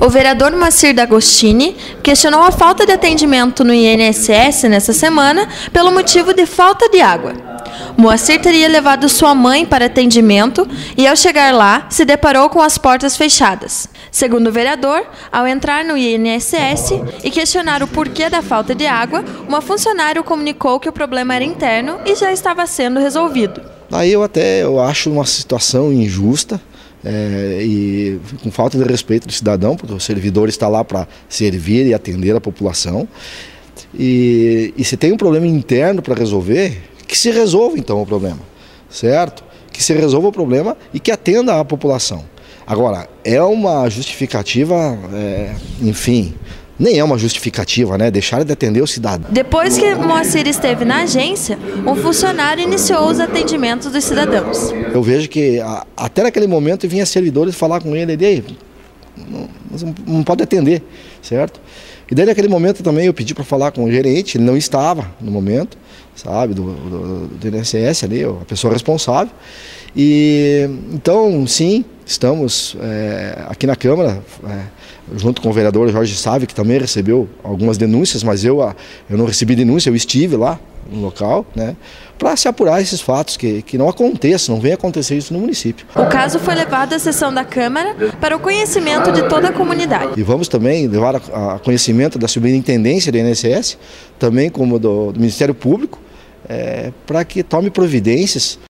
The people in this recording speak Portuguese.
O vereador Moacir D'Agostini questionou a falta de atendimento no INSS nessa semana pelo motivo de falta de água. Moacir teria levado sua mãe para atendimento e, ao chegar lá, se deparou com as portas fechadas. Segundo o vereador, ao entrar no INSS e questionar o porquê da falta de água, uma funcionária comunicou que o problema era interno e já estava sendo resolvido. Aí eu acho uma situação injusta e com falta de respeito do cidadão, porque o servidor está lá para servir e atender a população. E se tem um problema interno para resolver, que se resolva então o problema, certo? Que se resolva o problema e que atenda a população. Agora, é uma justificativa, enfim, nem é uma justificativa, né? Deixar de atender o cidadão. Depois que Moacir esteve na agência, um funcionário iniciou os atendimentos dos cidadãos. Eu vejo que até naquele momento vinha servidores falar com ele, não pode atender, certo? E daí naquele momento também eu pedi para falar com o gerente, ele não estava no momento, sabe, do INSS ali, a pessoa responsável. E então, sim, estamos aqui na Câmara, junto com o vereador Jorge Sávio, que também recebeu algumas denúncias, mas eu não recebi denúncia, eu estive lá no local, né, para se apurar esses fatos, que não aconteçam, não venha acontecer isso no município. O caso foi levado à sessão da Câmara para o conhecimento de toda a comunidade. E vamos também levar a conhecimento da Superintendência do INSS, também como do Ministério Público, para que tome providências